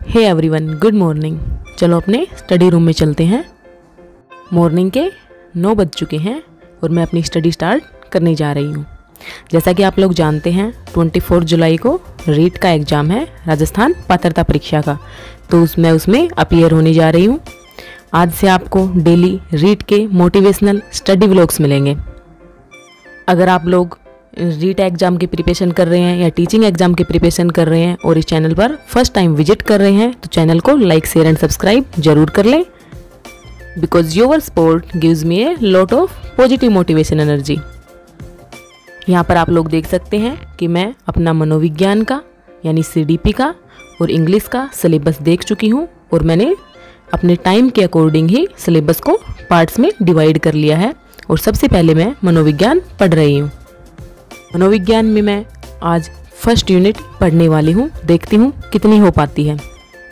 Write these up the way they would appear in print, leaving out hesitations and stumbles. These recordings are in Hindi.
Hey everyone, good morning. चलो अपने स्टडी रूम में चलते हैं। मॉर्निंग के 9 बज चुके हैं और मैं अपनी स्टडी स्टार्ट करने जा रही हूँ। जैसा कि आप लोग जानते हैं 24 जुलाई को रीट का एग्ज़ाम है, राजस्थान पात्रता परीक्षा का, तो उसमें अपीयर होने जा रही हूँ। आज से आपको डेली रीट के मोटिवेशनल स्टडी व्लॉग्स मिलेंगे। अगर आप लोग रीट एग्ज़ाम की प्रिपरेशन कर रहे हैं या टीचिंग एग्ज़ाम की प्रिपरेशन कर रहे हैं और इस चैनल पर फर्स्ट टाइम विजिट कर रहे हैं तो चैनल को लाइक, शेयर एंड सब्सक्राइब जरूर कर लें, because your support gives me a lot of positive motivation energy. यहाँ पर आप लोग देख सकते हैं कि मैं अपना मनोविज्ञान का यानी CDP का और इंग्लिश का सिलेबस देख चुकी हूँ और मैंने अपने टाइम के अकॉर्डिंग ही सिलेबस को पार्ट्स में डिवाइड कर लिया है। और सबसे पहले मैं मनोविज्ञान पढ़ रही हूँ। मनोविज्ञान में मैं आज फर्स्ट यूनिट पढ़ने वाली हूँ, देखती हूँ कितनी हो पाती है।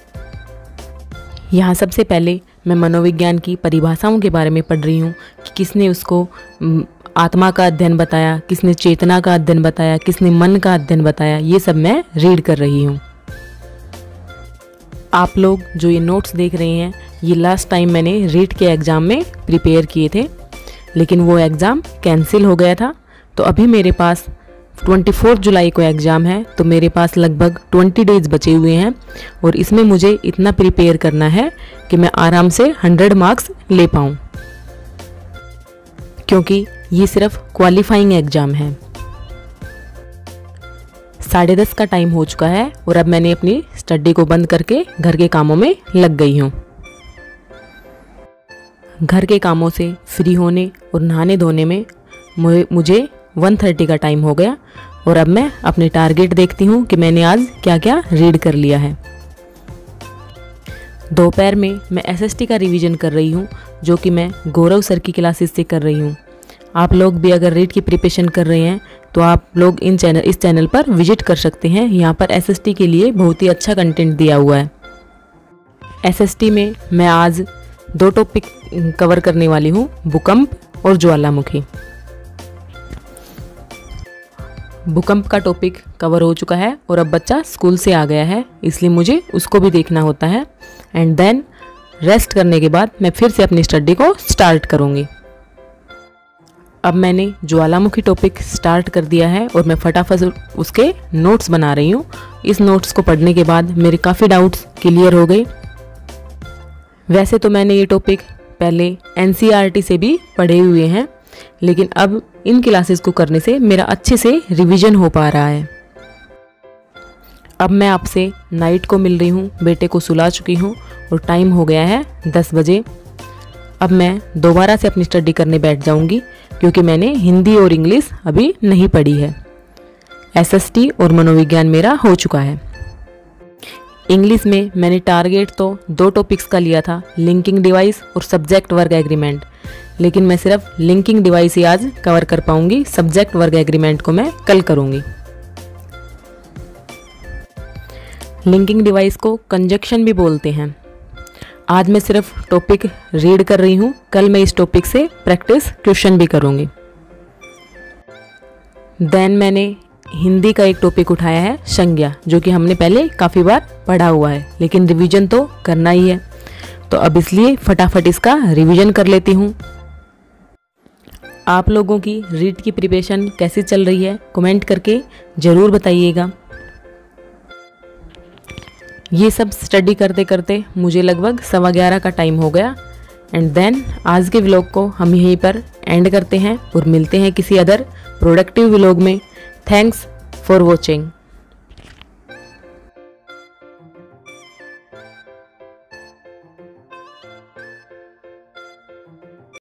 यहाँ सबसे पहले मैं मनोविज्ञान की परिभाषाओं के बारे में पढ़ रही हूँ कि किसने उसको आत्मा का अध्ययन बताया, किसने चेतना का अध्ययन बताया, किसने मन का अध्ययन बताया, ये सब मैं रीड कर रही हूँ। आप लोग जो ये नोट्स देख रहे हैं ये लास्ट टाइम मैंने रीट के एग्ज़ाम में प्रिपेयर किए थे, लेकिन वो एग्ज़ाम कैंसिल हो गया था। तो अभी मेरे पास 24 जुलाई को एग्ज़ाम है, तो मेरे पास लगभग 20 डेज़ बचे हुए हैं और इसमें मुझे इतना प्रिपेयर करना है कि मैं आराम से 100 मार्क्स ले पाऊँ, क्योंकि ये सिर्फ क्वालिफाइंग एग्ज़ाम है। 10:30 का टाइम हो चुका है और अब मैंने अपनी स्टडी को बंद करके घर के कामों में लग गई हूँ। घर के कामों से फ्री होने और नहाने धोने में मुझे 1:30 का टाइम हो गया और अब मैं अपने टारगेट देखती हूँ कि मैंने आज क्या क्या रीड कर लिया है। दोपहर में मैं SST का रिवीजन कर रही हूँ, जो कि मैं गौरव सर की क्लासेस से कर रही हूँ। आप लोग भी अगर रीट की प्रिपरेशन कर रहे हैं तो आप लोग इस चैनल पर विजिट कर सकते हैं। यहाँ पर SST के लिए बहुत ही अच्छा कंटेंट दिया हुआ है। SST में मैं आज 2 टॉपिक कवर करने वाली हूँ, भूकंप और ज्वालामुखी। भूकंप का टॉपिक कवर हो चुका है और अब बच्चा स्कूल से आ गया है, इसलिए मुझे उसको भी देखना होता है। एंड देन रेस्ट करने के बाद मैं फिर से अपनी स्टडी को स्टार्ट करूँगी। अब मैंने ज्वालामुखी टॉपिक स्टार्ट कर दिया है और मैं फटाफट उसके नोट्स बना रही हूँ। इस नोट्स को पढ़ने के बाद मेरे काफ़ी डाउट्स क्लियर हो गए। वैसे तो मैंने ये टॉपिक पहले NCERT से भी पढ़े हुए हैं, लेकिन अब इन क्लासेस को करने से मेरा अच्छे से रिवीजन हो पा रहा है। अब मैं आपसे नाइट को मिल रही हूँ, बेटे को सुला चुकी हूँ और टाइम हो गया है 10 बजे। अब मैं दोबारा से अपनी स्टडी करने बैठ जाऊँगी, क्योंकि मैंने हिंदी और इंग्लिश अभी नहीं पढ़ी है। SST और मनोविज्ञान मेरा हो चुका है। इंग्लिश में मैंने टारगेट तो 2 टॉपिक्स का लिया था, लिंकिंग डिवाइस और सब्जेक्ट वर्ग एग्रीमेंट, लेकिन मैं सिर्फ लिंकिंग डिवाइस ही आज कवर कर पाऊंगी। सब्जेक्ट वर्ग एग्रीमेंट को मैं कल करूंगी। लिंकिंग डिवाइस को कंजक्शन भी बोलते हैं। आज मैं सिर्फ टॉपिक रीड कर रही हूं, कल मैं इस टॉपिक से प्रैक्टिस क्वेश्चन भी करूंगी। देन मैंने हिंदी का एक टॉपिक उठाया है, संज्ञा, जो कि हमने पहले काफ़ी बार पढ़ा हुआ है, लेकिन रिवीजन तो करना ही है, तो अब इसलिए फटाफट इसका रिवीजन कर लेती हूँ। आप लोगों की रीट की प्रिपरेशन कैसी चल रही है कमेंट करके ज़रूर बताइएगा। ये सब स्टडी करते करते मुझे लगभग 11:15 का टाइम हो गया। एंड देन आज के व्लॉग को हम यहीं पर एंड करते हैं और मिलते हैं किसी अदर प्रोडक्टिव व्लॉग में। Thanks for watching.